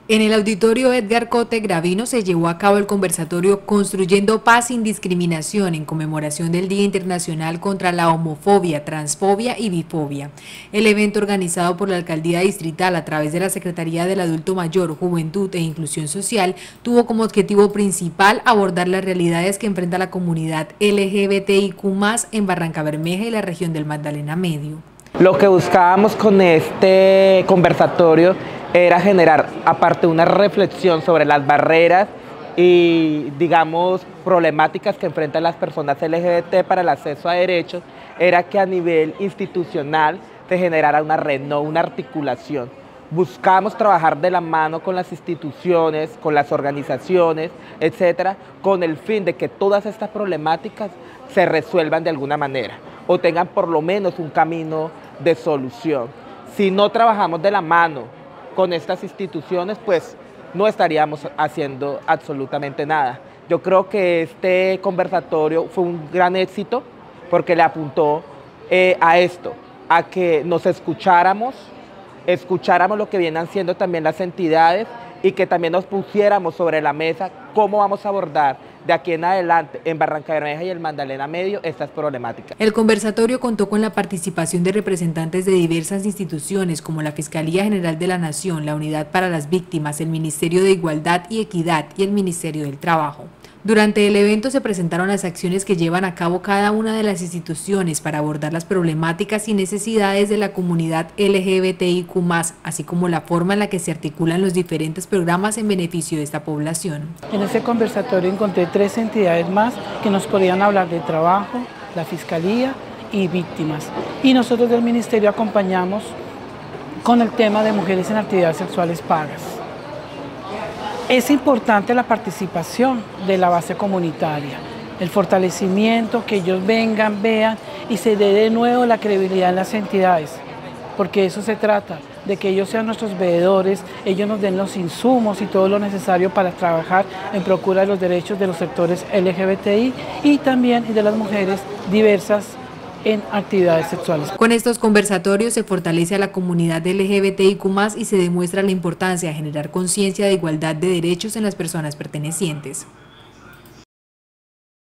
En el auditorio Edgar Cote Gravino se llevó a cabo el conversatorio Construyendo Paz sin Discriminación en conmemoración del Día Internacional contra la Homofobia, Transfobia y Bifobia. El evento, organizado por la Alcaldía Distrital a través de la Secretaría del Adulto Mayor, Juventud e Inclusión Social, tuvo como objetivo principal abordar las realidades que enfrenta la comunidad LGBTIQ+ en Barrancabermeja y la región del Magdalena Medio. Lo que buscábamos con este conversatorio era generar, aparte, una reflexión sobre las barreras y, digamos, problemáticas que enfrentan las personas LGBT para el acceso a derechos, era que a nivel institucional se generara una red, no una articulación. Buscamos trabajar de la mano con las instituciones, con las organizaciones, etcétera, con el fin de que todas estas problemáticas se resuelvan de alguna manera o tengan por lo menos un camino de solución. Si no trabajamos de la mano con estas instituciones, pues no estaríamos haciendo absolutamente nada. Yo creo que este conversatorio fue un gran éxito porque le apuntó a esto, a que nos escucháramos lo que vienen haciendo también las entidades y que también nos pusiéramos sobre la mesa cómo vamos a abordar de aquí en adelante en Barrancabermeja y el Magdalena Medio estas problemáticas. El conversatorio contó con la participación de representantes de diversas instituciones como la Fiscalía General de la Nación, la Unidad para las Víctimas, el Ministerio de Igualdad y Equidad y el Ministerio del Trabajo. Durante el evento se presentaron las acciones que llevan a cabo cada una de las instituciones para abordar las problemáticas y necesidades de la comunidad LGBTIQ+, así como la forma en la que se articulan los diferentes programas en beneficio de esta población. En este conversatorio encontré 3 entidades más que nos podrían hablar de trabajo, la Fiscalía y víctimas. Y nosotros del Ministerio acompañamos con el tema de mujeres en actividades sexuales pagas. Es importante la participación de la base comunitaria, el fortalecimiento, que ellos vengan, vean y se dé de nuevo la credibilidad en las entidades, porque eso se trata, de que ellos sean nuestros veedores, ellos nos den los insumos y todo lo necesario para trabajar en procura de los derechos de los sectores LGBTI y también de las mujeres diversas en actividades sexuales. Con estos conversatorios se fortalece a la comunidad LGBTIQ+ y se demuestra la importancia de generar conciencia de igualdad de derechos en las personas pertenecientes.